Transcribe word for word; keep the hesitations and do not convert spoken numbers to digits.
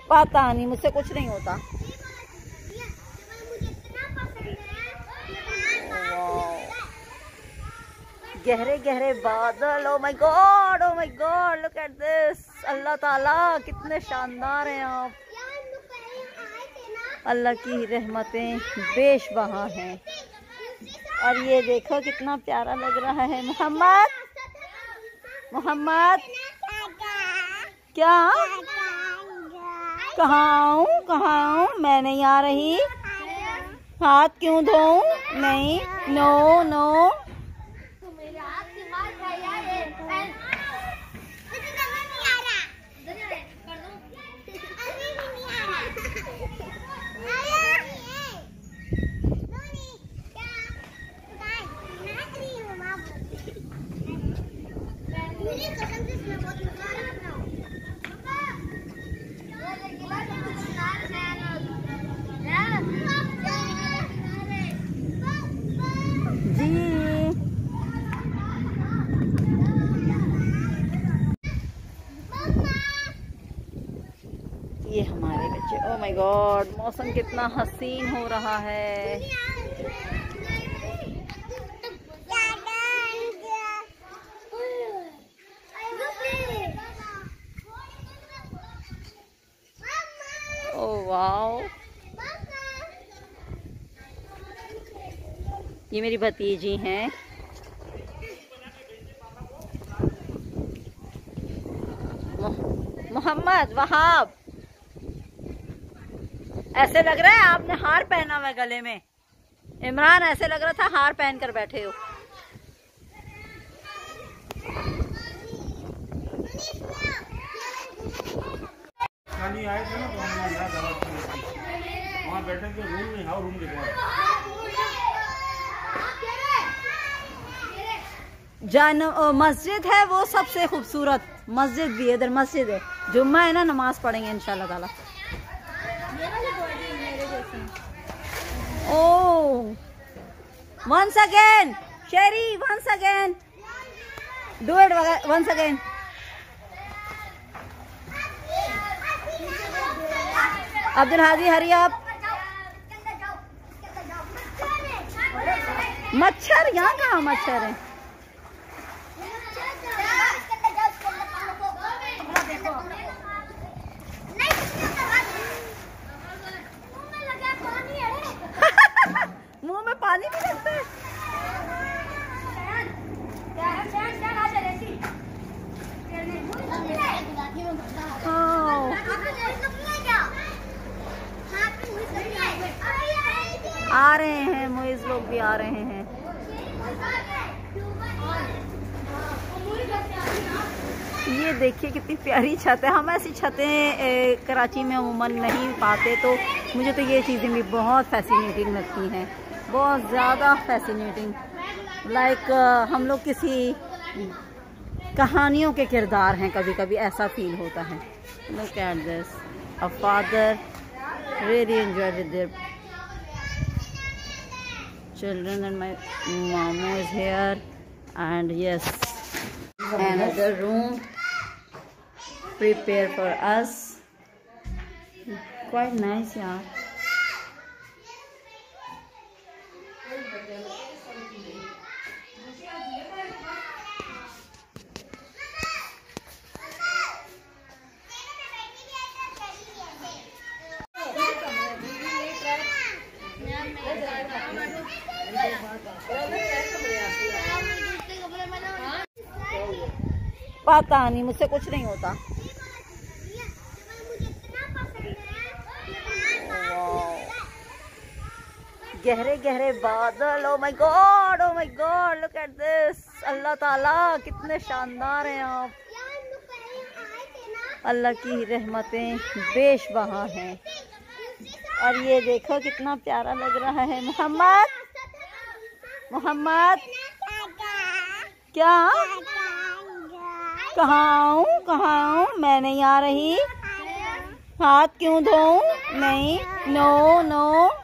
पता नहीं, मुझसे कुछ नहीं होता। गहरे गहरे बादल, oh my God, oh my God, look at this. Allah Taala कितने शानदार हैं आप। अल्लाह की रहमतें बेशबहा हैं। और ये देखो कितना प्यारा लग रहा है। मोहम्मद, मोहम्मद, क्या? कहाँ हूँ, कहाँ हूँ? मैं नहीं आ रही। हाथ क्यों धोऊं? नहीं, नो नो। ये हमारे बच्चे, ओ माय गॉड, मौसम कितना हसीन हो रहा है। ओ वाओ, ये मेरी भतीजी हैं। मोहम्मद, वहाब, ऐसे लग रहा है आपने हार पहना हुआ गले में। इमरान, ऐसे लग रहा था हार पहन कर बैठे हो। आए थे ना तो हम यहाँ वहाँ बैठे थे, रूम में आओ, रूम दिखवा जान। मस्जिद है वो सबसे खूबसूरत मस्जिद भी है, इधर मस्जिद है, जुम्मा है ना, नमाज पढ़ेंगे इंशाल्लाह ताला। Oh, once again, Sherry, once again, do it once again. Abdul Hadi, hurry up. मच्छर, यहाँ कहाँ मच्छर है? मुंह में पानी भी लगता है। आ रहे हैं मुइज़ लोग भी आ रहे हैं। ये देखिए कितनी प्यारी छत है। हम ऐसी छतें कराची में अमूमन नहीं पाते, तो मुझे तो ये चीज़ें भी बहुत फैसिनेटिंग लगती हैं, बहुत ज़्यादा फैसिनेटिंग। लाइक हम लोग किसी कहानियों के किरदार हैं, कभी कभी ऐसा फील होता है। Look at this, a father really enjoyed with their children, and my mama is here, and yes, another room prepared for us. Quite nice, yaar. पता नहीं, मुझसे कुछ नहीं होता। गहरे गहरे बादल, oh my God, oh my God, look at this. Allah Taala कितने शानदार हैं आप। अल्लाह की रहमतें बेशबहा हैं। और ये देखो कितना प्यारा लग रहा है। मोहम्मद, मोहम्मद, क्या? कहाँ हूँ, कहाँ हूँ? मैं नहीं आ रही। हाथ क्यों धोऊं? नहीं, नो नो।